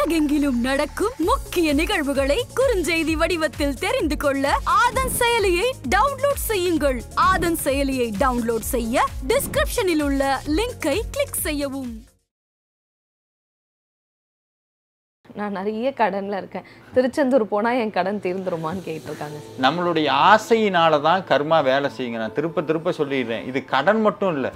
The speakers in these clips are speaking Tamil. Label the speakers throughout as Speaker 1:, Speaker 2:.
Speaker 1: உலகெங்கிலும் நடக்கும் முக்கிய நிகழ்வுகளை குறுஞ்செய்தி வடிவத்தில் தெரிந்து கொள்ள ஆதன் செயலியை டவுன்லோட் செய்யுங்கள். ஆதன் செயலியை டவுன்லோட் செய்ய டிஸ்கிரிப்ஷனில் உள்ள லிங்கை கிளிக் செய்யவும்.
Speaker 2: நான் நிறைய கடன்ல இருக்கேன். திருச்செந்தூர் போனா என் கடன் தீர்ந்துருமான்னு கேட்டிருக்காங்க.
Speaker 3: நம்மளுடைய ஆசையினால தான் கர்மா வேலை செய்யுங்க. நான் திருப்ப சொல்லிடுறேன். இது கடன் மட்டும் இல்லை,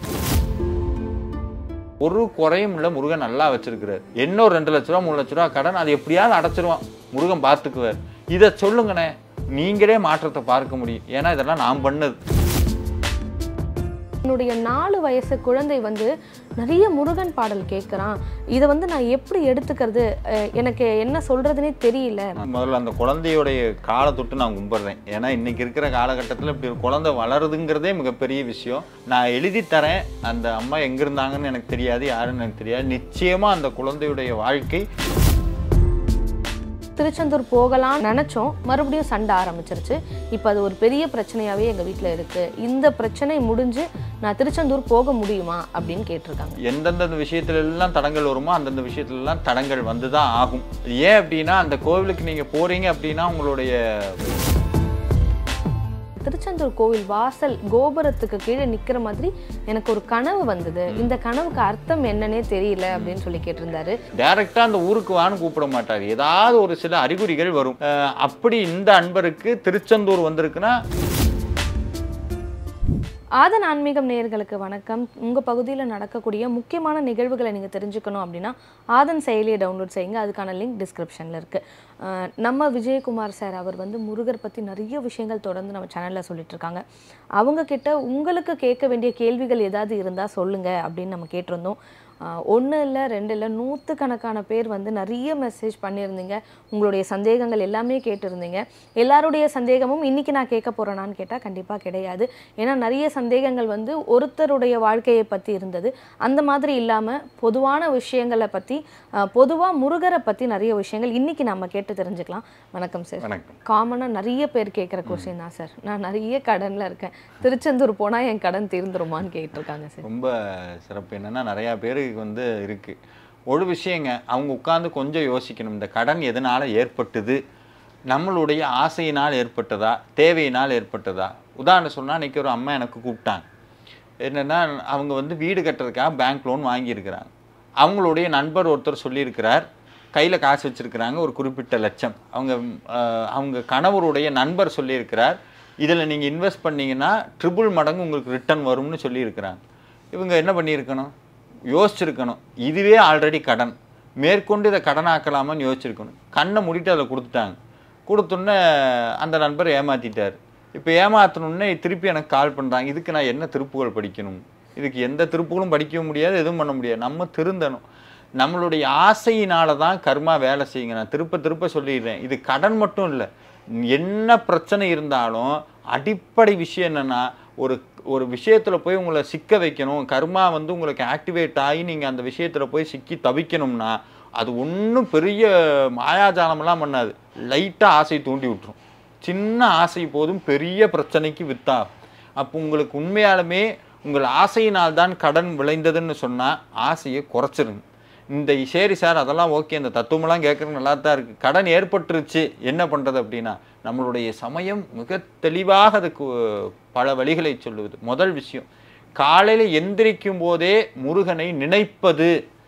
Speaker 3: ஒரு குறையும் இல்லை. முருகன் நல்லா வச்சிருக்கிறார். என்ன ஒரு 2 லட்ச ரூபா 3 லட்ச ரூபா கடன், அது எப்படியாவது அடைச்சிருவான். முருகன் பார்த்துக்குவார். இதை சொல்லுங்கண்ணே, நீங்களே மாற்றத்தை பார்க்க முடியும். ஏன்னா இதெல்லாம் நான் பண்ணது.
Speaker 2: என்னுடைய 4 வயசு குழந்தை நிறைய முருகன் பாடல் கேட்குறான். இதை நான் எப்படி எடுத்துக்கிறது, எனக்கு என்ன சொல்றதுன்னே தெரியல.
Speaker 3: முதல்ல அந்த குழந்தையோடைய காலை தொட்டு நான் கும்பிடுறேன். ஏன்னா இன்னைக்கு இருக்கிற காலகட்டத்தில் இப்படி ஒரு குழந்தை வளருதுங்கிறதே மிகப்பெரிய விஷயம். நான் எழுதி தரேன். அந்த அம்மா எங்க இருந்தாங்கன்னு எனக்கு தெரியாது, யாருன்னு எனக்கு தெரியாது. நிச்சயமா அந்த குழந்தையுடைய வாழ்க்கை.
Speaker 2: திருச்செந்தூர் போகலாம்னு நினச்சோம், மறுபடியும் சண்டை ஆரம்பிச்சிருச்சு. இப்போ அது ஒரு பெரிய பிரச்சனையாகவே எங்கள் வீட்டில் இருக்குது. இந்த பிரச்சனை முடிஞ்சு நான் திருச்செந்தூர் போக முடியுமா அப்படின்னு கேட்டிருக்காங்க.
Speaker 3: எந்தெந்த விஷயத்துல எல்லாம் தடங்கள் வருமோ அந்தந்த விஷயத்துல எல்லாம் தடங்கள் வந்து தான் ஆகும். ஏன் அப்படின்னா, அந்த கோவிலுக்கு நீங்கள் போகிறீங்க அப்படின்னா உங்களுடைய
Speaker 2: திருச்செந்தூர் கோவில் வாசல் கோபுரத்துக்கு கீழே நிற்கிற மாதிரி எனக்கு ஒரு கனவு வந்தது. இந்த கனவுக்கு அர்த்தம் என்னன்னே தெரியல அப்படின்னு சொல்லி கேட்டிருந்தாரு.
Speaker 3: டைரக்டா அந்த ஊருக்கு வான்னு கூப்பிட மாட்டாரு. ஏதாவது ஒரு சில அறிகுறிகள் வரும். அப்படி இந்த அன்பருக்கு திருச்செந்தூர் வந்திருக்குன்னா.
Speaker 2: ஆதன் ஆன்மீகம் நேயர்களுக்கு வணக்கம். உங்கள் பகுதியில் நடக்கக்கூடிய முக்கியமான நிகழ்வுகளை நீங்கள் தெரிஞ்சுக்கணும் அப்படின்னா ஆதன் செயலியை டவுன்லோட் செய்யுங்க. அதுக்கான லிங்க் டிஸ்கிரிப்ஷனில் இருக்குது. நம்ம விஜயகுமார் சார் அவர் முருகர் பற்றி நிறைய விஷயங்கள் தொடர்ந்து நம்ம சேனலில் சொல்லிட்டுருக்காங்க. அவங்கக்கிட்ட உங்களுக்கு கேட்க வேண்டிய கேள்விகள் ஏதாவது இருந்தால் சொல்லுங்கள் அப்படின்னு நம்ம கேட்டிருந்தோம். 1 இல்லை 2 இல்லை 100கணக்கான பேர் நிறைய மெசேஜ் பண்ணியிருந்தீங்க. உங்களுடைய சந்தேகங்கள் எல்லாமே கேட்டிருந்தீங்க. எல்லாருடைய சந்தேகமும் இன்றைக்கி நான் கேட்க போகிறேனான்னு கேட்டால் கண்டிப்பாக கிடையாது. ஏன்னா நிறைய சந்தேகங்கள் ஒருத்தருடைய வாழ்க்கையை பற்றி இருந்தது. அந்த மாதிரி இல்லாமல் பொதுவான விஷயங்களை பற்றி, பொதுவாக முருகரை பற்றி நிறைய விஷயங்கள் இன்றைக்கி நம்ம கேட்டு தெரிஞ்சுக்கலாம். வணக்கம் சார். காமனாக நிறைய பேர் கேட்குற கொஸ்டின் தான் சார். நான் நிறைய கடனில் இருக்கேன். திருச்செந்தூர் போனால் என் கடன் தீர்ந்துருமான்னு கேட்டிருக்காங்க சார்.
Speaker 3: ரொம்ப சிறப்பு. என்னென்னா நிறையா பேருக்கு இருக்கு ஒரு விஷயங்க. அவங்க உட்கார்ந்து கொஞ்சம் யோசிக்கணும். இந்த கடன் எதனால ஏற்பட்டது? நம்மளுடைய ஆசையினால் ஏற்பட்டதா, தேவையினால் ஏற்பட்டதா? உதாரணம் சொன்னால், அன்றைக்கி ஒரு அம்மா எனக்கு கூப்பிட்டாங்க. என்னென்னா, அவங்க வீடு கட்டுறதுக்காக பேங்க் லோன் வாங்கியிருக்கிறாங்க. அவங்களுடைய நண்பர் ஒருத்தர் சொல்லியிருக்கிறார், கையில் காசு வச்சுருக்கிறாங்க ஒரு குறிப்பிட்ட லட்சம். அவங்க கணவருடைய நண்பர் சொல்லியிருக்கிறார், இதில் நீங்கள் இன்வெஸ்ட் பண்ணிங்கன்னா 3 மடங்கு உங்களுக்கு ரிட்டர்ன் வரும்னு சொல்லியிருக்கிறாங்க. இவங்க என்ன பண்ணியிருக்கணும்? யோசிச்சிருக்கணும். இதுவே ஆல்ரெடி கடன், மேற்கொண்டு இதை கடனாக்கலாமான்னு யோசிச்சிருக்கணும். கண்ணை மூடிட்டு அதில் கொடுத்துட்டாங்க. கொடுத்தோன்னே அந்த நண்பர் ஏமாற்றிட்டார். இப்போ ஏமாற்றணுன்னே திருப்பி எனக்கு கால் பண்ணுறாங்க. இதுக்கு நான் என்ன திருப்புகள் படிக்கணும்? இதுக்கு எந்த திருப்புகளும் படிக்க முடியாது, எதுவும் பண்ண முடியாது. நம்ம திருந்தணும். நம்மளுடைய ஆசையினால தான் கர்மா வேலை செய்யுங்க. நான் திருப்ப சொல்லிடுறேன். இது கடன் மட்டும் இல்லை, என்ன பிரச்சனை இருந்தாலும் அடிப்படை விஷயம் என்னென்னா, ஒரு விஷயத்தில் போய் உங்களை சிக்க வைக்கணும். கர்மா உங்களுக்கு ஆக்டிவேட் ஆகி நீங்கள் அந்த விஷயத்தில் போய் சிக்கி தவிக்கணும்னா அது ஒன்றும் பெரிய மாயாஜாலமெல்லாம் பண்ணாது. லைட்டாக ஆசை தூண்டி விட்டுரும். சின்ன ஆசை போதும் பெரிய பிரச்சனைக்கு வித்தாகும். அப்போ உங்களுக்கு உண்மையாலுமே உங்கள் ஆசையினால் தான் கடன் விளைந்ததுன்னு சொன்னால் ஆசையை குறைச்சிருங்க. சரி சார், அதெல்லாம் ஓகே, இந்த தத்துவமெல்லாம் கேட்குறது நல்லா தான் இருக்குது. கடன் ஏற்பட்டுருச்சு, என்ன பண்ணுறது அப்படின்னா, நம்மளுடைய சமயம் மிக தெளிவாக அதுக்கு பல வழிகளை சொல்லுவது. முதல் விஷயம், காலையில் எந்திரிக்கும் போதே முருகனை நினைப்பது,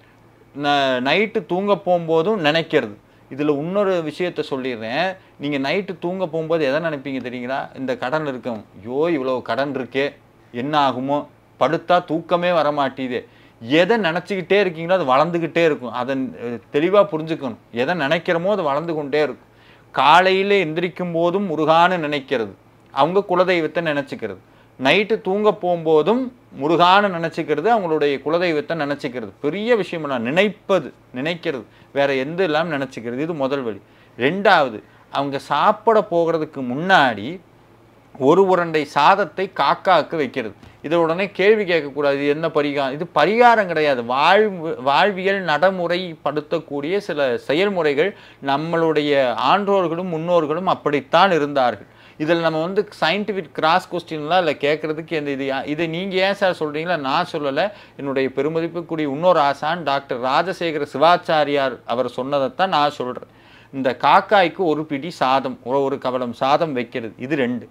Speaker 3: நைட்டு தூங்க போகும்போதும் நினைக்கிறது. இதில் இன்னொரு விஷயத்த சொல்லிடுறேன். நீங்கள் நைட்டு தூங்க போகும்போது எதை நினைப்பீங்க தெரியுங்களா? இந்த கடன் இருக்கும், ஐயோ இவ்வளோ கடன் இருக்கே, என்ன ஆகுமோ, படுத்தா தூக்கமே வரமாட்டேது. எதை நினச்சிக்கிட்டே இருக்கீங்களோ அது வளர்ந்துக்கிட்டே இருக்கும். அதை தெளிவாக புரிஞ்சுக்கணும். எதை நினைக்கிறோமோ அது வளர்ந்து கொண்டே இருக்கும். காலையில் எந்திரிக்கும் போதும் முருகான்னு நினைக்கிறது, அவங்க குலதெய்வத்தை நினச்சிக்கிறது. நைட்டு தூங்க போகும்போதும் முருகான்னு நினச்சிக்கிறது, அவங்களுடைய குலதெய்வத்தை நினச்சிக்கிறது. பெரிய விஷயம் நான் நினைக்கிறது, வேறு எந்த இல்லாமல் நினச்சிக்கிறது. இது முதல் வழி. 2வது, அவங்க சாப்பிட போகிறதுக்கு முன்னாடி ஒரு உருண்டை சாதத்தை காக்காவுக்கு வைக்கிறது. இதை உடனே கேள்வி கேட்கக்கூடாது, இது என்ன பரிகாரம்? இது பரிகாரம் கிடையாது. வாழ்வியல் நடைமுறைப்படுத்தக்கூடிய சில செயல்முறைகள். நம்மளுடைய ஆன்றோர்களும் முன்னோர்களும் அப்படித்தான் இருந்தார்கள். இதில் நம்ம வந்து சயின்டிஃபிக் கிராஸ் கொஸ்டின்லாம் இல்லை கேட்குறதுக்கு எந்த இதை நீங்கள் ஏன் சார் சொல்கிறீங்களா? நான் சொல்லலை, என்னுடைய பெருமதிப்புக்குரிய இன்னொரு ஆசான் டாக்டர் ராஜசேகர சிவாச்சாரியார் அவர் சொன்னதைத்தான் நான் சொல்கிறேன். இந்த காக்காய்க்கு ஒரு பிடி சாதம், ஒரு கவலம் சாதம் வைக்கிறது, இது 2.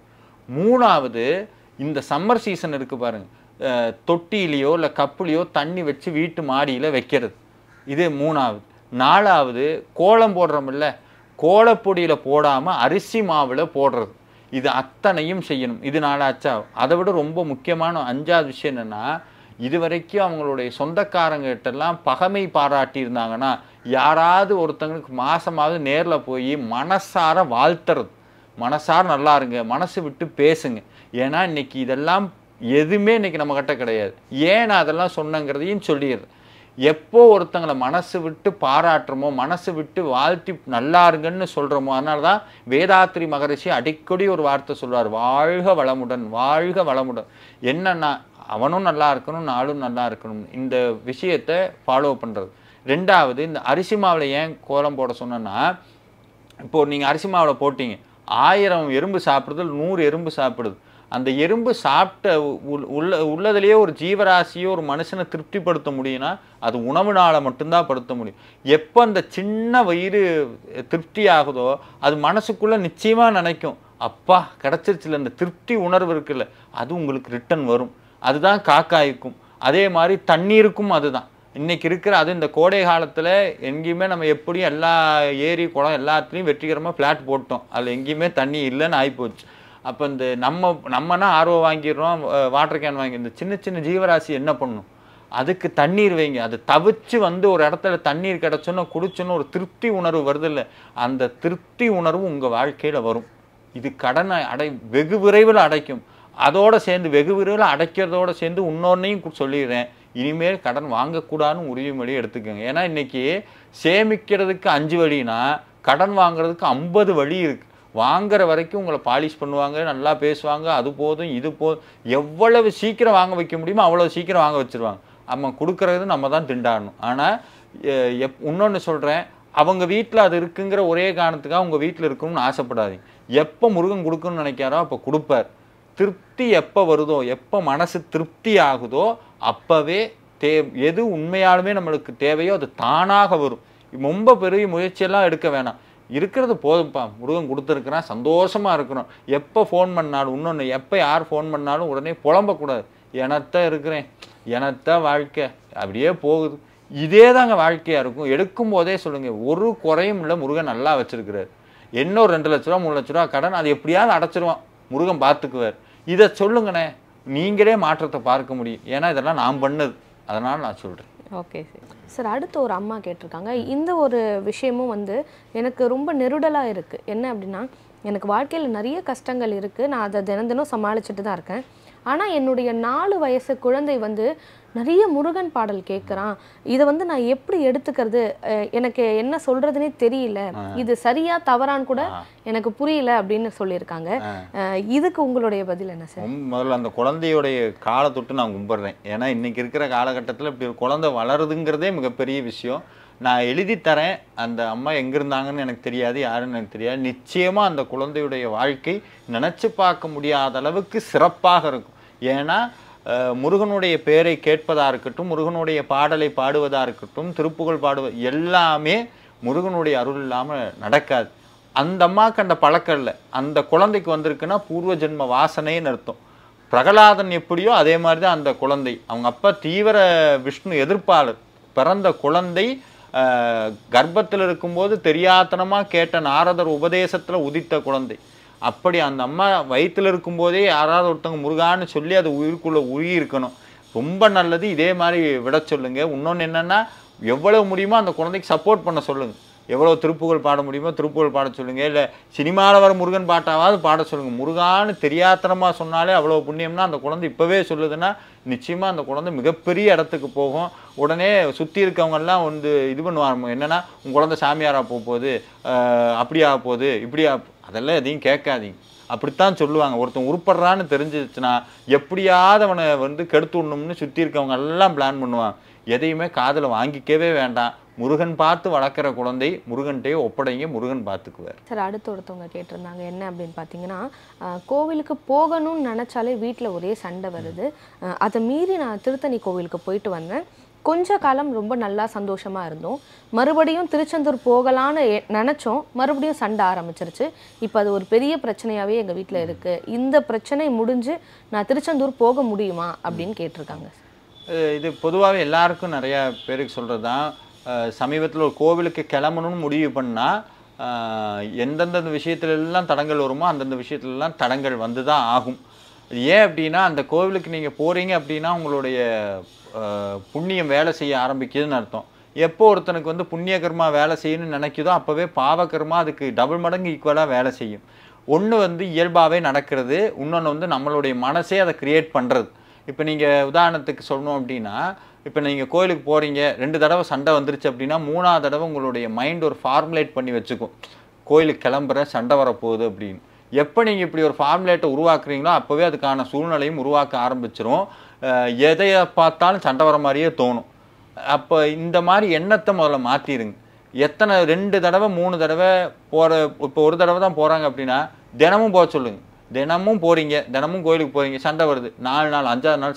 Speaker 3: 3வது இந்த சம்மர் சீசன் இருக்குது பாருங்கள், தொட்டிலையோ இல்லை கப்புலையோ தண்ணி வச்சு வீட்டு மாடியில் வைக்கிறது, இது 3வது. 4வது கோலம் போடுறோமில்ல, கோலப்பொடியில் போடாமல் அரிசி மாவில் போடுறது, இது அத்தனையும் செய்யணும். இது 4ஆச்சா? அதை விட ரொம்ப முக்கியமான 5வது விஷயம் என்னென்னா, இது வரைக்கும் அவங்களுடைய சொந்தக்காரங்கிட்டெல்லாம் பகைமை பாராட்டியிருந்தாங்கன்னா யாராவது ஒருத்தங்களுக்கு மாதமாவது நேரில் போய் மனசார வாழ்த்துறது, மனசார நல்லா இருங்க, மனசு விட்டு பேசுங்க. ஏன்னா இன்றைக்கி இதெல்லாம் எதுவுமே இன்றைக்கி நம்மக்கிட்ட கிடையாது. ஏன் நான் அதெல்லாம் சொன்னங்கிறதையும் சொல்லிடுறேன். எப்போ ஒருத்தங்களை மனசு விட்டு பாராட்டுறோமோ, மனசு விட்டு வாழ்த்தி நல்லா இருங்கன்னு சொல்கிறோமோ, அதனால தான் வேதாத்ரி மகரிஷி அடிக்கடி ஒரு வார்த்தை சொல்வார், வாழ்க வளமுடன், வாழ்க வளமுடன். என்னன்னா அவனும் நல்லா இருக்கணும், நாளும் நல்லா இருக்கணும், இந்த விஷயத்தை ஃபாலோ பண்ணுறது. 2வது, இந்த அரிசி மாவில் ஏன் கோலம் போட சொன்னேன்னா, இப்போது நீங்கள் அரிசி மாவில் போட்டிங்க, 1000 எறும்பு சாப்பிடுது, 100 எறும்பு சாப்பிடுது. அந்த எறும்பு சாப்பிட்ட உள்ளதுலேயே ஒரு ஜீவராசியோ ஒரு மனுஷனை திருப்திப்படுத்த முடியும்னா அது உணவுனால மட்டும்தான் படுத்த முடியும். எப்போ அந்த சின்ன வயிறு திருப்தி ஆகுதோ அது மனசுக்குள்ளே நிச்சயமாக நினைக்கும், அப்பா கிடச்சிருச்சுல, இந்த திருப்தி உணர்வு இருக்குல்ல, அது உங்களுக்கு ரிட்டன் வரும். அதுதான் காக்காய்க்கும். அதே மாதிரி தண்ணீருக்கும் அதுதான். இன்றைக்கி இருக்கிற அது இந்த கோடை காலத்தில் எங்கேயுமே நம்ம எப்படியும் எல்லா ஏரி குளம் எல்லாத்துலேயும் வெற்றிகரமாக ஃப்ளாட் போட்டோம், அதில் எங்கேயுமே தண்ணி இல்லைன்னு ஆகிப்போச்சு. அப்போ இந்த நம்மனா ஆர்வ வாங்கிடுறோம், வாட்டர் கேன் வாங்கி, இந்த சின்ன சின்ன ஜீவராசி என்ன பண்ணணும், அதுக்கு தண்ணீர் வைங்க. அது தவிச்சு வந்து ஒரு இடத்துல தண்ணீர் கிடச்சோன்னா குடிச்சோன்னு ஒரு திருப்தி உணர்வு வருது இல்லை, அந்த திருப்தி உணர்வு உங்கள் வாழ்க்கையில் வரும். இது கடனை வெகு விரைவில் அடைக்கும். அதோடு சேர்ந்து வெகு விரைவில் அடைக்கிறதோடு சேர்ந்து இன்னொன்னையும் சொல்லிடுறேன், இனிமேல் கடன் வாங்கக்கூடாதுன்னு உறுதிமொழி எடுத்துக்கோங்க. ஏன்னா இன்றைக்கி சேமிக்கிறதுக்கு 5 வழினா கடன் வாங்குறதுக்கு 50 வழி இருக்குது. வாங்குற வரைக்கும் உங்களை பாலிஷ் பண்ணுவாங்க, நல்லா பேசுவாங்க, அது போதும் இது போதும், எவ்வளவு சீக்கிரம் வாங்க வைக்க முடியுமோ அவ்வளோ சீக்கிரம் வாங்க வச்சுருவாங்க. நம்ம கொடுக்குறது நம்ம தான் திண்டாடணும். ஆனால் இன்னொன்று சொல்கிறேன், அவங்க வீட்டில் அது இருக்குங்கிற ஒரே காரணத்துக்காக உங்கள் வீட்டில் இருக்கணும்னு ஆசைப்படாதீங்க. எப்போ முருகன் கொடுக்கணும்னு நினைக்காரோ அப்போ கொடுப்பார். திருப்தி எப்போ வருதோ, எப்போ மனசு திருப்தி ஆகுதோ அப்போவே எது உண்மையாலுமே நம்மளுக்கு தேவையோ அது தானாக வரும். ரொம்ப பெரிய முயற்சியெல்லாம் எடுக்க வேணாம், இருக்கிறது போதும்ப்பா, முருகன் கொடுத்துருக்குறான், சந்தோஷமாக இருக்கணும். எப்போ ஃபோன் பண்ணாலும், இன்னொன்று எப்போ யார் ஃபோன் பண்ணாலும் உடனே புலம்பக்கூடாது, எனத்தான் இருக்கிறேன், எனத்தான் வாழ்க்கை அப்படியே போகுது. இதே தாங்க வாழ்க்கையாக இருக்கும். எடுக்கும் போதே சொல்லுங்கள், ஒரு குறையும் இல்லை, முருகன் நல்லா வச்சுருக்கிறார். இன்னும் 2 லட்ச ரூபா 3 லட்ச ரூபா கடன், அது எப்படியாவது அடைச்சிருவான், முருகன் பார்த்துக்குவார். இதை சொல்லுங்கண்ணே, நீங்களே மாற்றத்தை பார்க்க முடியும். ஏன்னா இதெல்லாம் நான் பண்ணது, அதனால் நான் சொல்கிறேன்.
Speaker 2: Okay sir. அடுத்து ஒரு அம்மா கேட்டிருக்காங்க, இந்த ஒரு விஷயமும் வந்து எனக்கு ரொம்ப நெருடலாக இருக்குது. என்ன அப்படின்னா, எனக்கு வாழ்க்கையில் நிறைய கஷ்டங்கள் இருக்குது, நான் அதை தினம் சமாளிச்சுட்டு தான் இருக்கேன். ஆனால் என்னுடைய 4 வயசு குழந்தை வந்து நிறைய முருகன் பாடல் கேட்குறான், இதை வந்து நான் எப்படி எடுத்துக்கிறது, எனக்கு என்ன சொல்கிறதுனே தெரியல, இது சரியா தவறான்னு கூட எனக்கு புரியல அப்படின்னு சொல்லியிருக்காங்க. இதுக்கு உங்களுடைய பதில் என்ன சார்?
Speaker 3: முதல்ல அந்த குழந்தையுடைய காலை தொட்டு நான் கும்பிட்றேன். ஏன்னா இன்றைக்கி இருக்கிற காலகட்டத்தில் இப்படி ஒரு குழந்தை வளருதுங்கிறதே மிகப்பெரிய விஷயம். நான் எழுதி தரேன், அந்த அம்மா எங்கே இருந்தாங்கன்னு எனக்கு தெரியாது, யாருன்னு எனக்கு தெரியாது. நிச்சயமாக அந்த குழந்தையுடைய வாழ்க்கை நினச்சி பார்க்க முடியாத அளவுக்கு சிறப்பாக இருக்கும். ஏன்னா முருகனுடைய பேரை கேட்பதாக இருக்கட்டும், முருகனுடைய பாடலை பாடுவதாக இருக்கட்டும், திருப்புகழ் பாடுவது எல்லாமே முருகனுடைய அருள் இல்லாமல் நடக்காது. அந்த அம்மாவுக்கு அந்த பழக்கம் இல்லை, அந்த குழந்தைக்கு வந்திருக்குன்னா பூர்வ ஜென்ம வாசனைன்னு அர்த்தம். பிரகலாதன் எப்படியோ அதே மாதிரி தான் அந்த குழந்தை. அவங்க அப்பா தீவிர விஷ்ணு எதிர்ப்பாளர். பிறந்த குழந்தை கர்ப்பத்தில் இருக்கும்போது தெரியாத்தனமாக கேட்ட நாரதர் உபதேசத்தில் உதித்த குழந்தை. அப்படி அந்த அம்மா வயிற்றில் இருக்கும்போதே யாராவது ஒருத்தவங்க முருகான்னு சொல்லி அது உயிருக்குள்ளே உருகி இருக்கணும். ரொம்ப நல்லது, இதே மாதிரி விட சொல்லுங்கள். இன்னொன்று என்னென்னா, எவ்வளோ முடியுமோ அந்த குழந்தைக்கு சப்போர்ட் பண்ண சொல்லுங்கள். எவ்வளோ திருப்புகழ் பாட முடியுமோ திருப்புகழ் பாட சொல்லுங்கள். இல்லை சினிமாவில் வர முருகன் பாட்டாவது பாட சொல்லுங்கள். முருகான்னு தெரியாத்தனமாக சொன்னாலே அவ்வளோ புண்ணியம்னா அந்த குழந்தை இப்போவே சொல்லுதுன்னா நிச்சயமாக அந்த குழந்தை மிகப்பெரிய இடத்துக்கு போகும். உடனே சுற்றி இருக்கவங்கெல்லாம் வந்து இது பண்ணுவாங்க, என்னென்னா உங்கள் குழந்தை சாமியாராக போகுது, அப்படியா போகுது, இப்படியா, அதெல்லாம் எதையும் கேட்காதீங்க. அப்படித்தான் சொல்லுவாங்க. ஒருத்தன் உருப்படுறான்னு தெரிஞ்சிச்சுன்னா எப்படியாவது அவனை வந்து கெடுத்து விடணும்னு சுற்றி இருக்கவங்க எல்லாம் பிளான் பண்ணுவாங்க. எதையுமே காதில் வாங்கிக்கவே வேண்டாம். முருகன் பார்த்து வளர்க்குற குழந்தை முருகன்கிட்டயே ஒப்படைங்க, முருகன் பார்த்துக்குவார்.
Speaker 2: சார் அடுத்து ஒருத்தவங்க கேட்டிருந்தாங்க என்ன அப்படின்னு பார்த்தீங்கன்னா, கோவிலுக்கு போகணும்னு நினச்சாலே வீட்டில் ஒரே சண்டை வருது, அதை மீறி நான் திருத்தணி கோவிலுக்கு போயிட்டு வந்தேன், கொஞ்ச காலம் ரொம்ப நல்லா சந்தோஷமாக இருந்தோம், மறுபடியும் திருச்செந்தூர் போகலான்னு நினச்சோம், மறுபடியும் சண்டை ஆரம்பிச்சிருச்சு, இப்போ அது ஒரு பெரிய பிரச்சனையாகவே எங்கள் வீட்டில் இருக்குது, இந்த பிரச்சனை முடிஞ்சு நான் திருச்செந்தூர் போக முடியுமா அப்படின்னு கேட்டிருக்காங்க.
Speaker 3: இது பொதுவாகவே எல்லாருக்கும் நிறையா பேருக்கு சொல்கிறது தான். சமீபத்தில் ஒரு கோவிலுக்கு கிளம்பணும்னு முடிவு பண்ணால் எந்தெந்த விஷயத்துலலாம் தடங்கள் வருமோ அந்தந்த விஷயத்துலலாம் தடங்கள் வந்து தான் ஆகும். ஏன் அப்படின்னா அந்த கோவிலுக்கு நீங்கள் போகிறீங்க அப்படின்னா உங்களுடைய புண்ணியம் வேலை செய்ய ஆரம்பிக்குதுன்னு அர்த்தம். எப்போ ஒருத்தனுக்கு வந்து புண்ணிய கர்மா வேலை செய்யணும்னு நினைக்குதோ அப்போவே பாவகர்மா அதுக்கு டபுள் மடங்கு ஈக்குவலாக வேலை செய்யும். ஒன்று வந்து இயல்பாகவே நடக்கிறது, இன்னொன்று வந்து நம்மளுடைய மனசே அதை க்ரியேட் பண்ணுறது. இப்போ நீங்கள் உதாரணத்துக்கு சொல்லணும் அப்படின்னா, இப்போ நீங்கள் கோயிலுக்கு போகிறீங்க, 2 தடவை சண்டை வந்துருச்சு அப்படின்னா 3ஆவது தடவை உங்களுடைய மைண்ட் ஒரு ஃபார்முலேட் பண்ணி வச்சுக்கும், கோயிலுக்கு கிளம்புறேன் சண்டை வரப்போகுது அப்படின்னு. எப்போ நீங்கள் இப்படி ஒரு ஃபார்முலேட்டை உருவாக்குறீங்களோ அப்போவே அதுக்கான சூழ்நிலையும் உருவாக்க ஆரம்பிச்சிரும். எதையை பார்த்தாலும் சண்டை வர மாதிரியே தோணும். அப்போ இந்த மாதிரி எண்ணத்தை முதல்ல மாற்றிடுங்க. எத்தனை 2 தடவை 3 தடவை போகிற, இப்போ ஒரு தடவை தான் போகிறாங்க அப்படின்னா தினமும் போக சொல்லுங்கள். தினமும் போகிறீங்க, தினமும் கோயிலுக்கு போகிறீங்க, சண்டை வருது, 4 நாள் 5ஆவது நாள்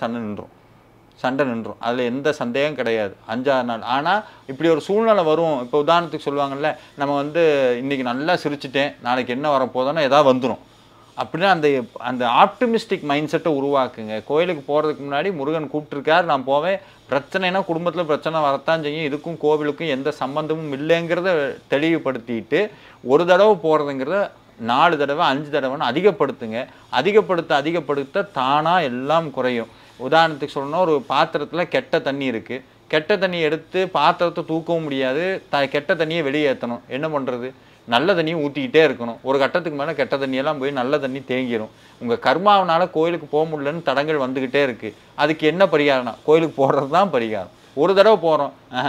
Speaker 3: சண்டை நின்றும், அதில் எந்த சந்தேகம் கிடையாது, 5ஆவது நாள். ஆனால் இப்படி ஒரு சூழ்நிலை வரும். இப்போ உதாரணத்துக்கு சொல்லுவாங்கல்ல, நம்ம வந்து இன்றைக்கி நல்லா சிரிச்சிட்டேன், நாளைக்கு என்ன வரப்போதோன்னா எதாவது வந்துடும் அப்படின்னா அந்த ஆப்டிமிஸ்டிக் மைண்ட் செட்டை உருவாக்குங்க. கோயிலுக்கு போகிறதுக்கு முன்னாடி முருகன் கூப்பிட்டுருக்கார், நான் போவேன், பிரச்சனைனா குடும்பத்தில் பிரச்சனை வரத்தான் செய்யும், இதுக்கும் கோவிலுக்கும் எந்த சம்பந்தமும் இல்லைங்கிறத தெளிவுபடுத்திட்டு ஒரு தடவை போகிறதுங்கிறத 4 தடவை 5 தடவைன்னு அதிகப்படுத்துங்க. அதிகப்படுத்த தானாக எல்லாம் குறையும். உதாரணத்துக்கு சொல்லணும்னா, ஒரு பாத்திரத்தில் கெட்ட தண்ணி இருக்குது, கெட்ட தண்ணியை எடுத்து பாத்திரத்தை தூக்கவும் முடியாது, கெட்ட தண்ணியை வெளியேற்றணும், என்ன பண்ணுறது? நல்ல தண்ணியை ஊற்றிக்கிட்டே இருக்கணும். ஒரு கட்டத்துக்கு மேலே கெட்ட தண்ணியெல்லாம் போய் நல்ல தண்ணி தேங்கிடும். உங்கள் கர்மாவனால் கோயிலுக்கு போக முடியலன்னு தடங்கள் வந்துக்கிட்டே இருக்குது. அதுக்கு என்ன பரிகாரம்னா கோயிலுக்கு போகிறது தான் பரிகாரம். ஒரு தடவை போகிறோம்,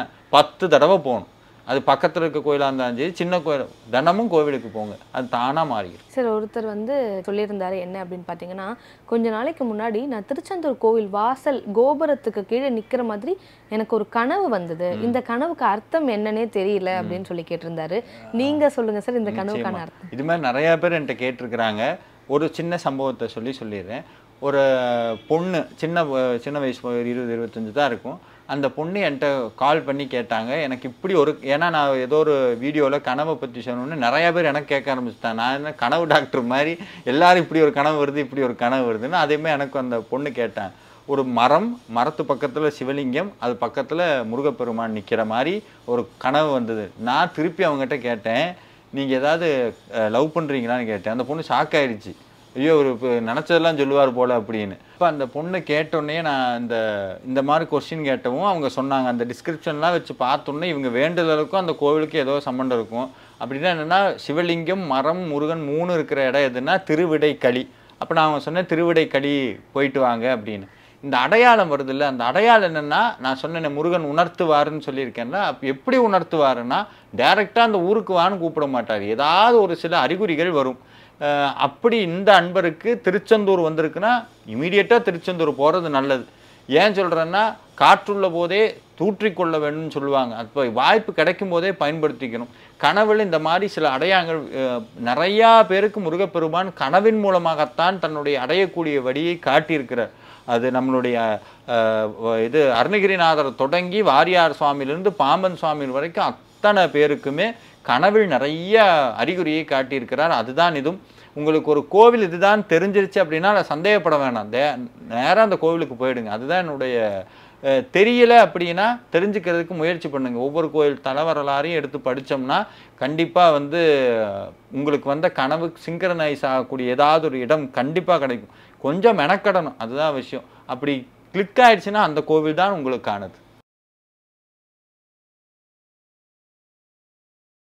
Speaker 3: 10 தடவை போகணும். அது பக்கத்தில் இருக்க கோயிலாக இருந்தாலும் சரி, சின்ன கோயில், தினமும் கோவிலுக்கு போங்க, அது தானாக மாறிடும்.
Speaker 2: சார் ஒருத்தர் வந்து சொல்லியிருந்தாரு என்ன அப்படின்னு பார்த்தீங்கன்னா, கொஞ்ச நாளைக்கு முன்னாடி நான் திருச்செந்தூர் கோவில் வாசல் கோபுரத்துக்கு கீழே நிற்கிற மாதிரி எனக்கு ஒரு கனவு வந்தது, இந்த கனவுக்கு அர்த்தம் என்னன்னே தெரியல அப்படின்னு சொல்லி கேட்டிருந்தாரு. நீங்கள் சொல்லுங்கள் சார் இந்த கனவுக்கான அர்த்தம்.
Speaker 3: இது மாதிரி நிறையா பேர் என்கிட்ட கேட்டிருக்கிறாங்க. ஒரு சின்ன சம்பவத்தை சொல்லிடுறேன். ஒரு பொண்ணு சின்ன வயசு 20-25 தான் இருக்கும். அந்த பொண்ணு என்கிட்ட கால் பண்ணி கேட்டாங்க, எனக்கு இப்படி ஒரு, ஏன்னா நான் ஏதோ ஒரு வீடியோவில் கனவை பற்றி சொன்னோன்னு நிறையா பேர் எனக்கு கேட்க ஆரம்பிச்சிட்டாங்க. நான் என்ன கனவு டாக்டர் மாதிரி எல்லாரும் இப்படி ஒரு கனவு வருது இப்படி ஒரு கனவு வருதுன்னு, அதேமாதிரி எனக்கு அந்த பொண்ணு கேட்டேன். ஒரு மரத்து பக்கத்தில் சிவலிங்கம், அது பக்கத்தில் முருகப்பெருமான் நிற்கிற மாதிரி ஒரு கனவு வந்தது. நான் திருப்பி அவங்ககிட்ட கேட்டேன், நீங்கள் ஏதாவது லவ் பண்ணுறீங்களான்னு கேட்டேன். அந்த பொண்ணு ஷாக் ஆகிடுச்சு, ஐயோ ஒரு நினச்சதெல்லாம் சொல்லுவார் போல் அப்படின்னு. இப்போ அந்த பொண்ணு கேட்டோடனே நான் இந்த மாதிரி கொஸ்டின் கேட்டவும் அவங்க சொன்னாங்க, அந்த டிஸ்கிரிப்ஷன்லாம் வச்சு பார்த்தோன்னே இவங்க வேண்டுதலுக்கும் அந்த கோவிலுக்கும் ஏதோ சம்மந்தம் இருக்கும். அப்படின்னா என்னென்னா, சிவலிங்கம், மரம், முருகன் 3 இருக்கிற இடம் எதுன்னா திருவிடைக்களி. அப்போ நான் அவங்க சொன்னேன், திருவிடைக்களி போயிட்டு வாங்க அப்படின்னு. இந்த அடையாளம் வருது இல்லை, அந்த அடையாளம் என்னென்னா, நான் சொன்னேன் முருகன் உணர்த்துவாருன்னு சொல்லியிருக்கேன்ல, அப்போ எப்படி உணர்த்துவாருன்னா டைரெக்டாக அந்த ஊருக்கு வான்னு கூப்பிட மாட்டார், ஏதாவது ஒரு சில அறிகுறிகள் வரும். அப்படி இந்த அன்பருக்கு திருச்செந்தூர் வந்திருக்குன்னா இமீடியட்டாக திருச்செந்தூர் போகிறது நல்லது. ஏன் சொல்கிறேன்னா, காற்றுள்ள போதே தூற்றிக்கொள்ள வேணும்னு சொல்லுவாங்க. அப்போ வாய்ப்பு கிடைக்கும் போதே பயன்படுத்திக்கணும். கனவில் இந்த மாதிரி சில அடையாளங்கள் நிறையா பேருக்கு முருகப்பெருமான் கனவின் மூலமாகத்தான் தன்னுடைய அடையக்கூடிய வழியை காட்டியிருக்கிறார். அது நம்மளுடைய அருணகிரிநாதரை தொடங்கி வாரியார் சுவாமியிலிருந்து பாம்பன் சுவாமி வரைக்கும் அத்தனை பேருக்குமே கனவில் நிறைய அறிகுறியை காட்டியிருக்கிறார். அதுதான் இதுவும். உங்களுக்கு ஒரு கோவில் இதுதான் தெரிஞ்சிருச்சு அப்படின்னா அதை சந்தேகப்பட வேணாம், நேராக அந்த கோவிலுக்கு போயிடுங்க. அதுதான் என்னுடைய தெரியல அப்படின்னா தெரிஞ்சுக்கிறதுக்கு முயற்சி பண்ணுங்க. ஒவ்வொரு கோயில் தலைவரலாரையும் எடுத்து படித்தோம்னா கண்டிப்பாக உங்களுக்கு வந்த கனவு சிங்க்ரனைஸ் ஆகக்கூடிய ஏதாவது ஒரு இடம் கண்டிப்பாக கிடைக்கும். கொஞ்சம் மெனக்கடணும், அதுதான் விஷயம். அப்படி கிளிக் ஆயிடுச்சுன்னா அந்த கோவில் தான் உங்களுக்கானது.